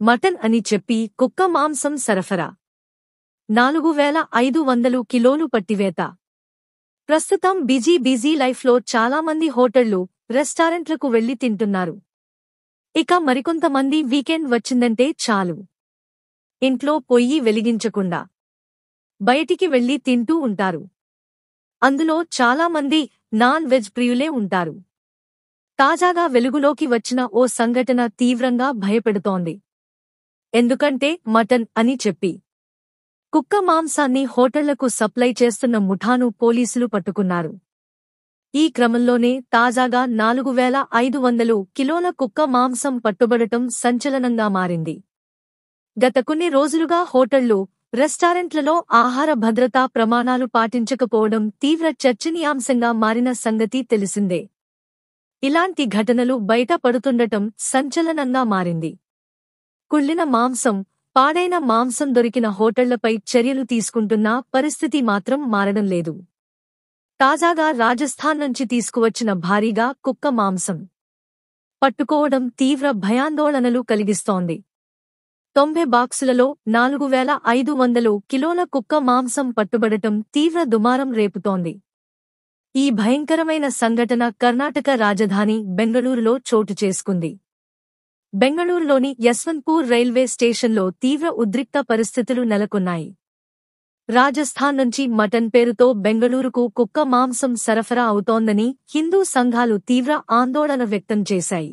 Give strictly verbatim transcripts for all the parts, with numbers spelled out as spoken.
Mutton అని చెప్పి కుక్క మాంసం సరఫరా. నాలుగు వేల ఐదు వందలు కిలోలు పట్టివేత. ప్రస్తుతం బిజీ బిజీ లైఫ్లో చాలామంది హోటళ్లు, రెస్టారెంట్లకు వెళ్లి తింటున్నారు. ఇక మరికొంతమంది వీకెండ్ వచ్చిందంటే చాలు, ఇంట్లో పొయ్యి వెలిగించకుండా బయటికి వెళ్లి తింటూ ఉంటారు. అందులో చాలామంది నాన్ వెజ్ ప్రియులే ఉంటారు. తాజాగా వెలుగులోకి వచ్చిన ఓ సంఘటన తీవ్రంగా భయపెడుతోంది. ఎందుకంటే మటన్ అని చెప్పి కుక్క మాంసాన్ని హోటళ్లకు సప్లై చేస్తున్న ముఠాను పోలీసులు పట్టుకున్నారు. ఈ క్రమంలోనే తాజాగా నాలుగు వేల ఐదు వందలు కిలోల కుక్క మాంసం పట్టుబడటం సంచలనంగా మారింది. గత కొన్ని రోజులుగా హోటళ్లు, రెస్టారెంట్లలో ఆహార భద్రతా ప్రమాణాలు పాటించకపోవడం తీవ్ర చర్చనీయాంశంగా మారిన సంగతి తెలిసిందే. ఇలాంటి ఘటనలు బయట పడుతుండటం సంచలనంగా మారింది. కుళ్ళిన మాంసం, పాడైన మాంసం దొరికిన హోటళ్లపై చర్యలు తీసుకుంటున్నా పరిస్థితి మాత్రం మారడం లేదు. తాజాగా రాజస్థాన్ నుంచి తీసుకువచ్చిన భారీగా కుక్క మాంసం పట్టుకోవడం తీవ్ర భయాందోళనలు కలిగిస్తోంది. తొంభై బాక్సులలో నాలుగు వేల ఐదు వందలు కిలోల కుక్క మాంసం పట్టుబడటం తీవ్ర దుమారం రేపుతోంది. ఈ భయంకరమైన సంఘటన కర్ణాటక రాజధాని బెంగళూరులో చోటు చేసుకుంది. బెంగళూరులోని యశ్వంత్పూర్ రైల్వే స్టేషన్లో తీవ్ర ఉద్రిక్త పరిస్థితులు నెలకొన్నాయి. రాజస్థాన్ నుంచి మటన్ పేరుతో బెంగళూరుకు కుక్క మాంసం సరఫరా అవుతోందని హిందూ సంఘాలు తీవ్ర ఆందోళన వ్యక్తం చేశాయి.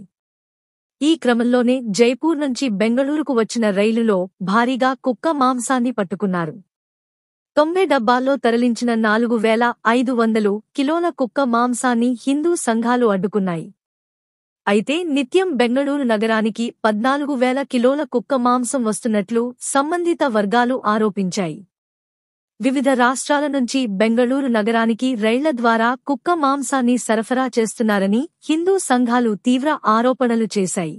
ఈ క్రమంలోనే జైపూర్ నుంచి బెంగళూరుకు వచ్చిన రైలులో భారీగా కుక్క మాంసాన్ని పట్టుకున్నారు. తొంభై డబ్బాల్లో తరలించిన నాలుగు వేల ఐదు వందలు కిలోల కుక్క మాంసాన్ని హిందూ సంఘాలు అడ్డుకున్నాయి. అయితే నిత్యం బెంగళూరు నగరానికి పద్నాలుగు వేల కిలోల కుక్క మాంసం వస్తున్నట్లు సంబంధిత వర్గాలు ఆరోపించాయి. వివిధ రాష్ట్రాల నుంచి బెంగళూరు నగరానికి రైళ్ల ద్వారా కుక్క మాంసాన్ని సరఫరా చేస్తున్నారని హిందూ సంఘాలు తీవ్ర ఆరోపణలు చేశాయి.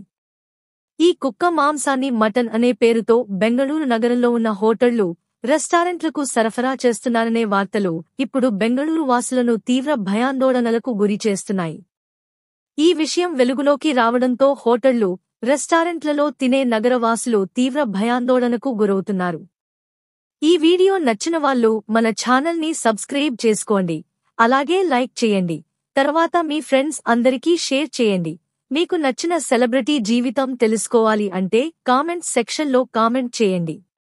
ఈ కుక్క మాంసాన్ని మటన్ అనే పేరుతో బెంగళూరు నగరంలో ఉన్న హోటళ్లు, రెస్టారెంట్లకు సరఫరా చేస్తున్నారనే వార్తలు ఇప్పుడు బెంగళూరు వాసులను తీవ్ర భయాందోళనలకు గురిచేస్తున్నాయి. ఈ విషయం వెలుగులోకి రావడంతో హోటళ్లు, రెస్టారెంట్లలో తినే నగరవాసులు తీవ్ర భయాందోళనకు గురవుతున్నారు. ఈ వీడియో నచ్చిన వాళ్ళు మన ఛానల్ని సబ్స్క్రైబ్ చేసుకోండి, అలాగే లైక్ చేయండి. తర్వాత మీ ఫ్రెండ్స్ అందరికీ షేర్ చేయండి. మీకు నచ్చిన సెలబ్రిటీ జీవితం తెలుసుకోవాలి అంటే కామెంట్ సెక్షన్లో కామెంట్ చేయండి.